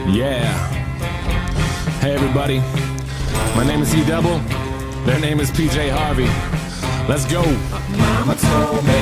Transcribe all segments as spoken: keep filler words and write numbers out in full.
Yeah. Hey everybody, my name is E Double. Their name is P J Harvey. Let's go. Mama told me.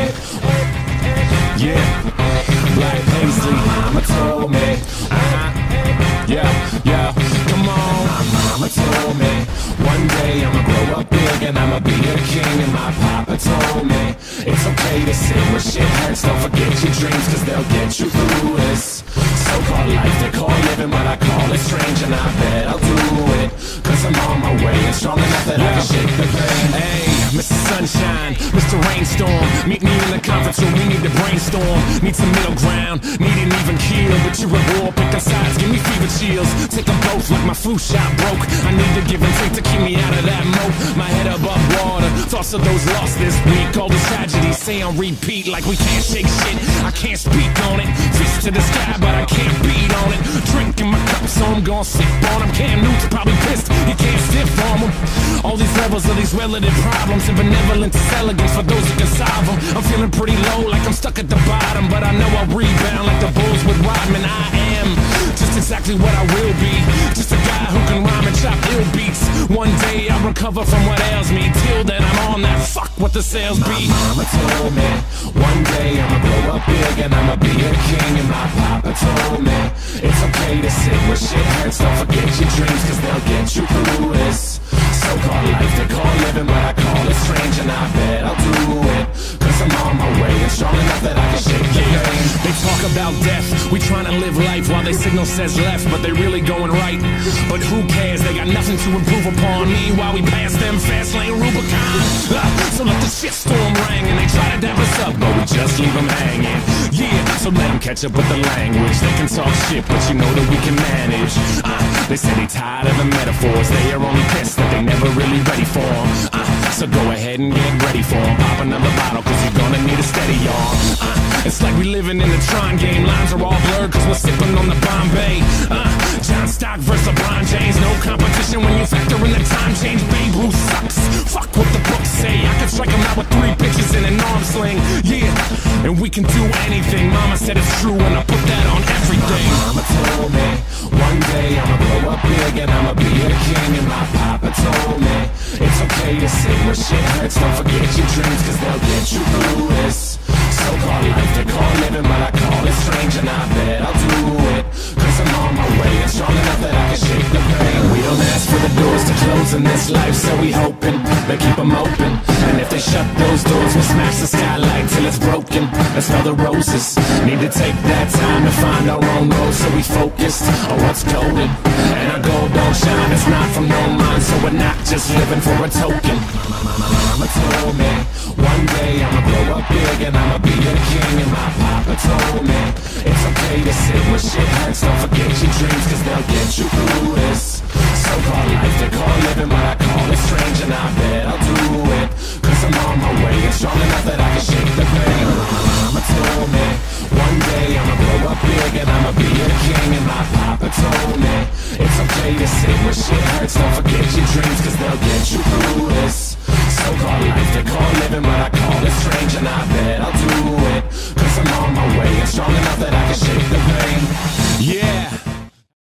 Yeah. Black Paisley. Mama told me. Uh-huh. Yeah, yeah. Come on. My mama told me one day I'ma grow up big and I'ma be a king. And my papa told me it's okay to sit where shit hurts. Don't forget your dreams, cause they'll get you through this so-called life they call living, but I call it strange. And I bet I'll do it, cause I'm on my way and strong enough that yeah. I can shake the pain. Hey, Mister Sunshine, Mister Rainstorm, meet me in the conference room, we need to brainstorm. Need some middle ground, need an even keel. But you're at war, picking sides, give me fever chills. Take them both like my flu shot broke. I need to give and take to keep me out of that moat. My head above water, thoughts of those lost this week. All these tragedies say on repeat like we can't shake shit. I can't speak on it, fist to the sky but I can't beat on it. Drinking my cup so I'm gon' sip on him. Cam Newton's probably pissed, he can't stiff on him. All these levels of these relative problems and benevolence is elegance for those who can solve them. I'm feeling pretty low like I'm stuck at the bottom, but I know I'll rebound like the Bulls with Rodman. I am just exactly what I will be, just a guy who can rhyme and chop ill beats. One day I'll recover from what ails me. Till then I'm on that fuck what the sales be. My mama told me one day I'ma grow up big and I'ma be a king. And my papa told me it's okay to sit where shit hurts. Don't forget your dreams, cause they'll get you through this so-called life they call living, but I call it strange. And I bet I'll do it, cause I'm on my way and strong enough that I can shake the pain. They talk about death, we trying to live life while they signal says left, but they really going right. But who cares, they got nothing to improve upon. Meanwhile we pass them fast lane Rubicon. uh, So let the shitstorm ring and they try to dap us up, but we just leave them hanging. Yeah, so let them catch up with the language. They can talk shit, but you know that we can manage. uh, They say they tired of the metaphors, they are only pissed that they never really ready for them. uh, So go ahead and get ready for them. Pop another bottle cause you're gonna need a steady arm. uh, It's like we living in the Tron game. Lines are all blurred cause we're sipping on the Bombay. uh, John Stock versus LeBron James. No competition when you factor in the time change. Babe Ruth sucks, fuck what the books say. I can strike him out with three pitches in an arm sling. Yeah, and we can do anything. Mama said it's true and I put that on everything. My mama told me one day I'ma grow up big and I'ma be a king. And my papa told me it's okay to sit where shit hurts. Don't forget your dreams, cause they'll get you through this so-called life they call living, but I call it strange. And I bet I'll do it, cause I'm on my way and strong enough that I can shake the pain. We don't ask for the doors to close in this life, so we hoping they keep them open. And if they shut those doors, we'll smash the skylight till it's broken. Let's smell the roses, need to take that time to find our own road. So we focused on what's golden, and our gold don't shine, it's not from no mind. So we're not just living for a token. Mama told me one day I'ma grow up big and I'ma be a king. And my papa told me it's okay to sit where shit hurts. Don't forget your dreams, cause they'll get you through this so-called life they call living, but I call it strange. And I bet I'll do it, cause I'm on my way and strong enough that I can shake the pain. Mama told me one day I'ma grow up big and I'ma be a king. And my papa told me it's okay to sit where shit hurts. Don't forget your dreams, cause they'll get you through this so-called life they call living, but I call it strange. And I bet I'll do it, cause I'm on my way and strong enough that I can shake the pain. Yeah.